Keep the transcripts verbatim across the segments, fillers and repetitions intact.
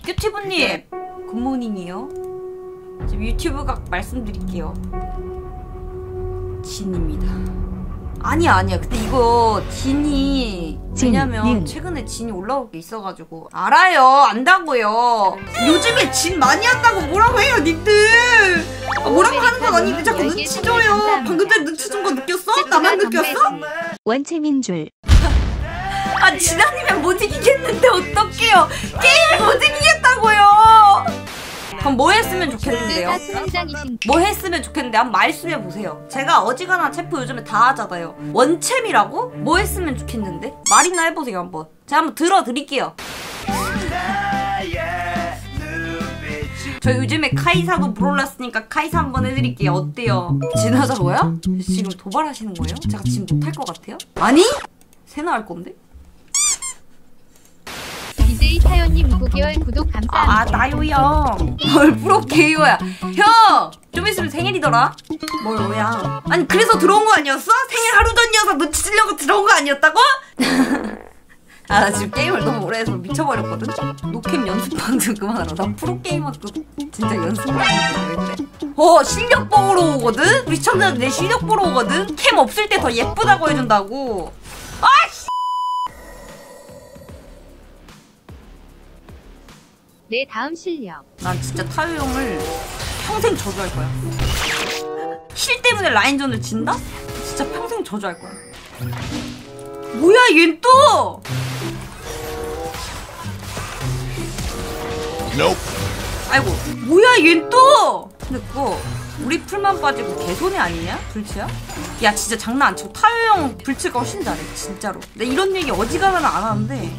큐티브님 굿모닝이요. 지금 유튜브각 말씀드릴게요. 진입니다. 아니야 아니야 근데 이거 진이 왜냐면 최근에 진이 올라올 게 있어가지고. 알아요 안다고요. 요즘에 진 많이 한다고 뭐라고 해요 님들. 아, 뭐라고 하는 건 아닌데 자꾸 눈치 줘요. 방금 전에 눈치 준 거 느꼈어? 나만 느꼈어? 원챔인 줄. 아 진아니면 못 이기겠는데 어떡해요. 게임을 못 이기겠다고요. 그럼 뭐 했으면 좋겠는데요? 뭐 했으면 좋겠는데 한번 말씀해보세요. 제가 어지간한 체프 요즘에 다 하잖아요. 원챔이라고? 뭐 했으면 좋겠는데? 말이나 해보세요 한번. 제가 한번 들어드릴게요. 저 요즘에 카이사도 물올랐으니까 카이사 한번 해드릴게요. 어때요? 진하자고요? 지금 도발하시는 거예요? 제가 지금 못할 것 같아요? 아니? 세나 할 건데? 비제이 타요님 구 개월 구독 감사합니다. 아 나요 형. 뭘 프로게이어야. 형! 좀 있으면 생일이더라? 뭘 뭐야. 아니 그래서 들어온 거 아니었어? 생일 하루 전이어서 눈치 주려고 들어온 거 아니었다고? 아 나 지금 게임을 너무 오래 해서 미쳐버렸거든? 노캠 연습방 좀 그만하라. 난 프로게이머급 진짜 연습방 왜 그래? 어 실력 보러 오거든? 우리 시청자들 내 실력 보러 오거든? 캠 없을 때 더 예쁘다고 해준다고. 아씨! 내 다음 실력. 난 진짜 타요 형을 평생 저주할 거야. 실 때문에 라인전을 진다? 진짜 평생 저주할 거야. 뭐야 얜 또! Nope. 아이고 뭐야 얜 또! 근데 그거 우리 풀만 빠지고 개손해 아니냐? 불치야? 야 진짜 장난 안 치고 타요 형 불치가 훨씬 잘해 진짜로. 나 이런 얘기 어지간하면 안 하는데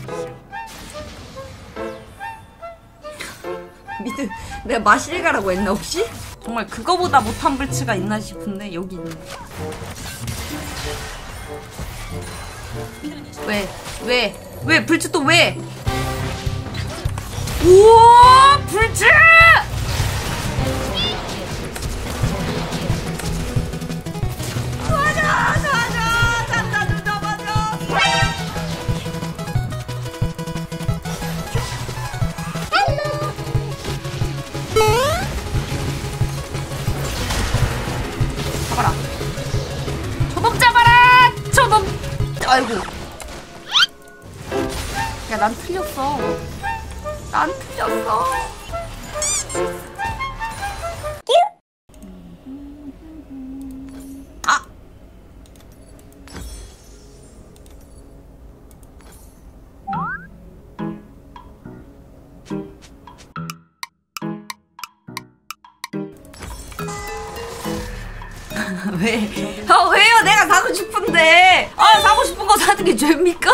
미드 내가 마실 가라고 했나 혹시? 정말 그거보다 못한 불치가 있나 싶은데 여기 있네. 왜? 왜? 왜? 불치 또 왜? 우와! 불치! 맞아! 맞아! 잠깐 눈 잡아줘! 잡아라. 저놈 잡아라! 저놈! 아이고. 야, 난 틀렸어. 난 틀렸어. 아! 왜? 아 왜요? 내가 사고 싶은데. 아 사고 싶은 거 사는 게 죄입니까?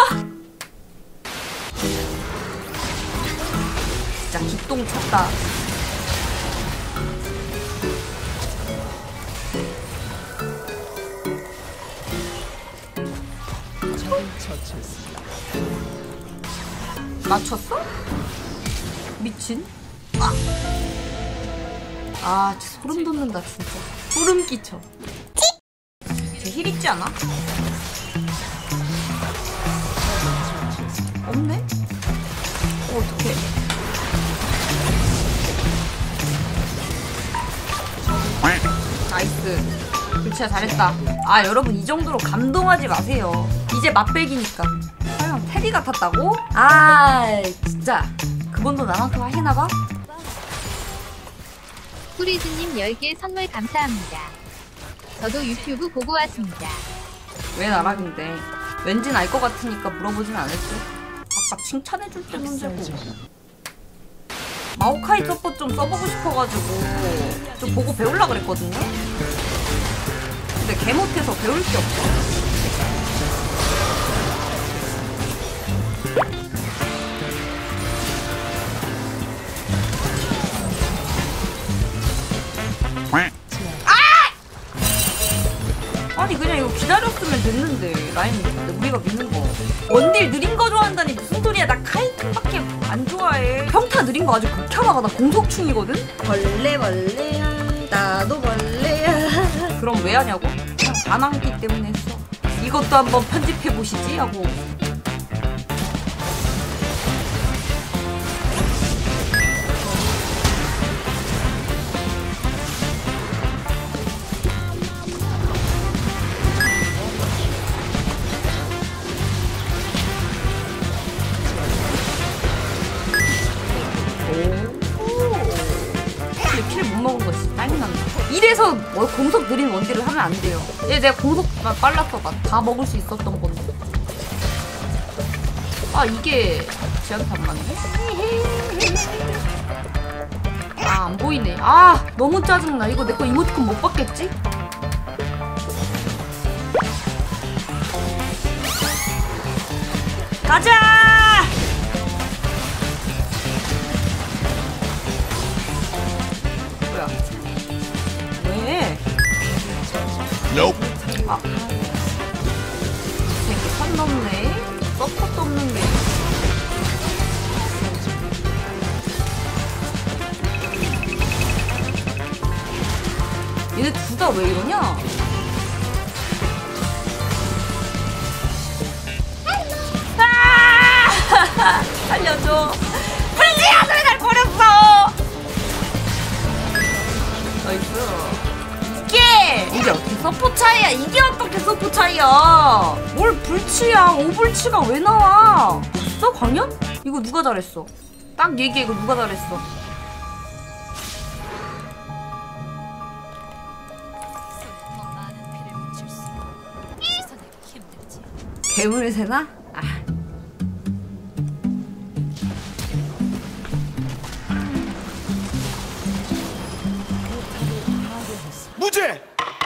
진짜 기똥 찼다. 맞췄어? 미친? 아! 아 진짜 소름 돋는다 진짜. 소름 끼쳐. 쟤 힐 있지 않아? 없네? 어, 어떡해. 나이스. 불치야 잘했다. 아 여러분 이 정도로 감동하지 마세요. 이제 맛배기니까. 설마 테디 같았다고? 아 진짜 그분도 나만큼 하시나봐? 후리즈님 열 개 선물 감사합니다. 저도 유튜브 보고 왔습니다. 왜 나락인데? 왠진 알 것 같으니까 물어보진 않았지. 아까 칭찬해줄 때 문제고. 마오카이 서포 좀 써보고 싶어가지고 좀 보고 배우려고 그랬거든요? 근데 개 못해서 배울 게 없어. 아니 그냥 이거 기다렸으면 됐는데. 라인 우리가 믿는 거. 원딜 느린 거 좋아한다니 무슨 소리야. 나 카이팅밖에 안 좋아해. 평타 느린 거 아주 극혐하고 나 공속충이거든? 벌레 벌레야 나도 벌레야. 그럼 왜 하냐고? 그냥 안 하기 때문에 했어. 이것도 한번 편집해보시지 하고. 킬, 킬 못 먹은 거 진짜 짜증난다. 이래서 뭐 공속 느린 원딜을 하면 안 돼요. 얘 내가 공속만 빨랐어. 다 먹을 수 있었던 건데. 아, 이게 지한테 안 맞네? 아, 안 보이네. 아, 너무 짜증나. 이거 내 거 이모티콘 못 받겠지? 가자! 뭐야? 왜? Nope. 아, 이렇게 선 넘네. 서포트 없는 게. 얘네 둘 다 왜 이러냐? 아! 살려줘. 불지야, 왜 날 버렸어? 나이스. 이게! 이게 어떻게 서포 차이야? 이게 어떻게 서포 차이야? 뭘 불치야? 오불치가 왜 나와? 봤어? 광현? 이거 누가 잘했어? 딱 얘기해. 이거 누가 잘했어? 괴물 새나? 아. 무죄.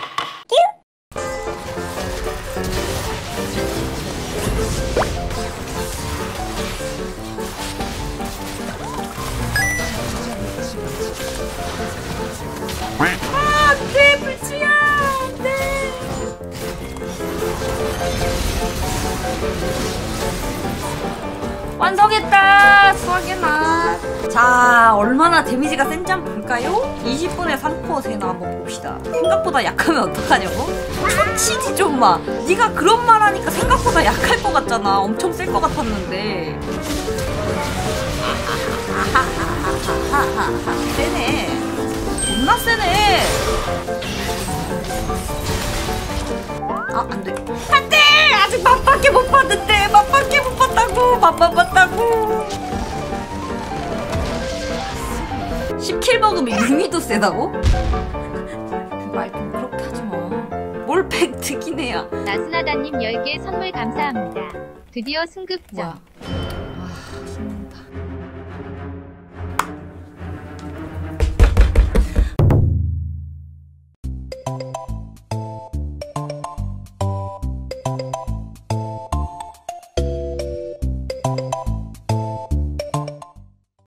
아, 안돼, 불치야, 안돼. 완성했다. 수학의 맛. 자, 얼마나 데미지가 센지 한번 볼까요? 이십 분에 삼 코어 세나 한번 봅시다. 생각보다 약하면 어떡하냐고? 촌치지 좀 마. 네가 그런 말 하니까 생각보다 약할 것 같잖아. 엄청 셀 것 같았는데. 세네. 존나 세네. 아, 안 돼. 안 돼! 아직 맛밖에 못 봤는데! 맛밖에 못 봤다고! 맛만 봤다고! 십 킬 먹으면 유미도 세다고? 말 좀 그렇게 하지 마. 뭘 팩트긴 해야. 나스나다님 열 개 선물 감사합니다. 드디어 승급점. 뭐야?